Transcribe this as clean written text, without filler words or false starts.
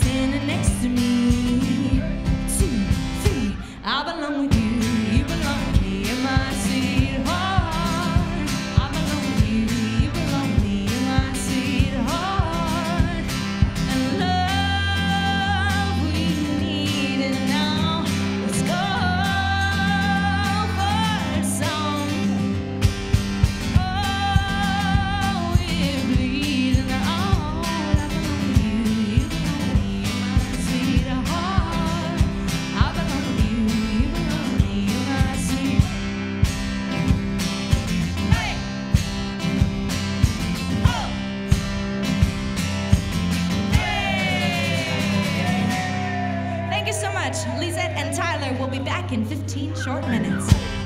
standing next to me. 2, 3, I belong with you. You belong with me. You're my sweetheart. I belong with you. You belong with me. You're my sweetheart. And love we need it now. Let's go for a song. Oh, we're bleeding out. I belong with you. You belong with me. You're my sweetheart. I belong with you. You belong with me. You're my sweet. Hey. Oh. Hey. Thank you so much. Lisette and Tyler will be back in 15 short minutes.